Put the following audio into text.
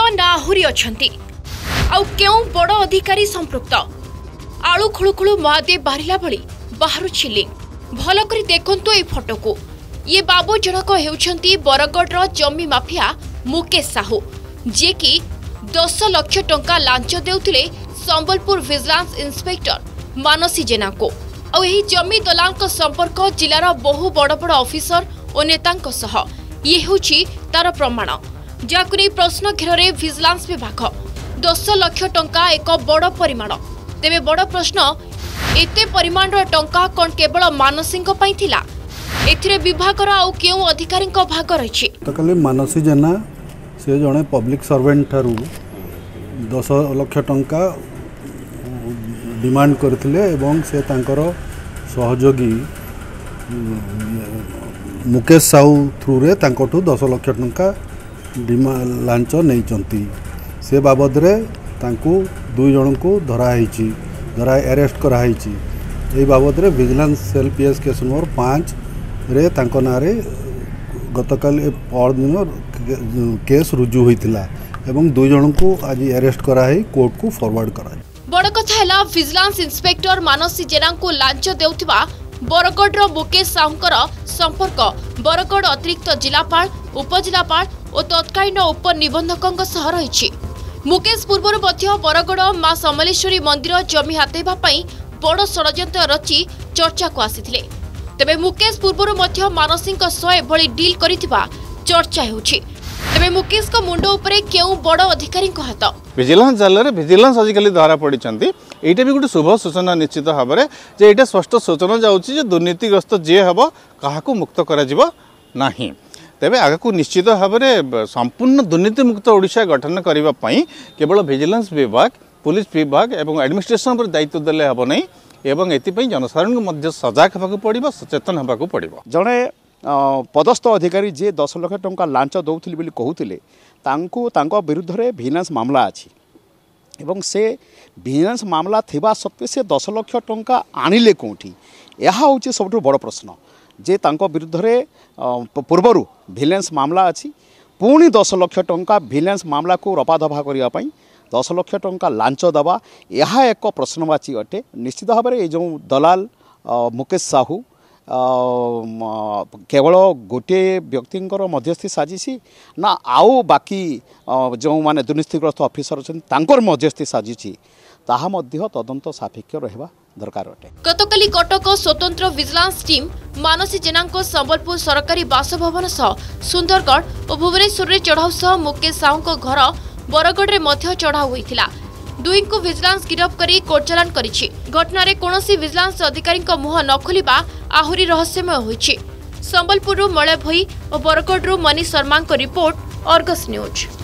ना आहुरी अछंती आउ केउ बड़ अधिकारी संपृक्त आलू खुळुखुळु महादेव बाहरिला भली बाहरुछि लिंक भल करी देखंतु ए फोटो को ये बाबू जनक हेउछंती बरगढ़ जमी माफिया मुकेश साहू जे कि 10 लाख टंका लांच देउथिले संबलपुर विजिलेंस इंस्पेक्टर मानसी जेना को आ एही जमी दलाल संपर्क जिलार बहु बड़ बड़ ऑफिसर और नेतांक सह ये होछि तार प्रमाण जाकु नै प्रश्न घेर विजिलेंस विभाग 10 लाख टंका एक बड़ परिमाण तेबे बड़ प्रश्न एते परिमाण टंका कोन केवल मानसी पई थिला एथिरे विभाग आउ केउ अधिकारी भाग रही तो कल मानसी जेना से जड़े पब्लिक सर्वेंट ठारू 10 लाख टंका डिमांड करथिले एवं से तांकर सहयोगी मुकेश साहू थ्रू रे तांकठू 10 लाख टंका लांच नहीं से बाबद रे तांकू दुई जन को धरा अरेस्ट कराई ये बाबद रे vigilance cell PS case number 5 रे तांको नारे गतकाल दिन केस रुजु होइतिला एवं दुई जन को आज अरेस्ट कराई कोर्ट को फॉरवर्ड कराई। बड़ कथा है विजिलेंस इंस्पेक्टर मानसी जेना को लांच देउथिबा बरगढ़ मुकेश साहूकर संपर्क बरगढ़ अतिरिक्त जिलापाल उपजिलापाल और तत्कालीन उपनिबंधक सह रही। मुकेश पूर्वर बरगढ़ मां समलेश्वरी मंदिर जमी हातेबा बड़ षड्यंत्र रची चर्चा को आसीथिले तेबे मुकेश पूर्वर मानसी एभली डील करिथिबा चर्चा होछि तेबे मुकेश को मुंड उपरे केउ बड़ अधिकारी हाथ विजिलेंस जाल विजिलेंस आजिकल धरा पड़ी एटा भी गोटे शुभ सूचना निश्चित भाव में जे एटा स्पष्ट सूचना जाउछि दुर्नीतिग्रस्त जे हम क्या मुक्त करा तेबे आगको निश्चित भाव में संपूर्ण दुर्नीति मुक्त ओडिशा गठन करने केवल विजिलेंस विभाग पुलिस विभाग और एडमिनिस्ट्रेशन पर दायित्व देले हम नहीं एवं एतिपई जनसाधारण को मध्य सजग होबाक पड़िबो सचेतन होबाक पड़िबो। जड़े पदस्थ अधिकारी जे 10 लाख टंका लांच दौथिले बोली कहूतिले तांको विरुद्ध रे विजिलेंस मामला अछि एवं से विजिलेंस मामला थिबा सत्वे से 10 लाख टंका आनिले कोठी यह होछि सबठु बड़ प्रश्न जे तांको विरुद्ध रे पूर्वरु विजिलेंस मामला अछि पुणी 10 लाख टंका विजिलेंस मामला को रपादफा करिया पई 10 लाख टंका लांच दबा यह एक प्रश्नवाची अटे। निश्चित भाव में जो दलाल मुकेश साहू केवल गोटे व्यक्ति मध्यस्थी साजिश ना आउ बाकी जो माने दुर्नीतिग्रस्त ऑफिसर अच्छा मध्यस्थी साजिश ताहा मध्य तदंत सापेक्ष रहिबा दरकार अटे। गतकाली कटक स्वतंत्र विजिलेंस टीम मानसी जेना संबलपुर सरकारी बासभवन सह सुंदरगढ़ और भुवनेश्वर चढ़ाऊ सह मुकेश साहू घर बरगढ़ में चढ़ाऊ होइथिला दुई को विजिलेंस गिरफ करी कोर्ट चालान करिछि। घटना रे कोनोसी विजिलेंस अधिकारी मुह न खोलिबा आहुरी रहस्यमय होइछि। संबलपुर मलय भई और बरगढ़ मनीष शर्मा को रिपोर्ट अर्गस न्यूज।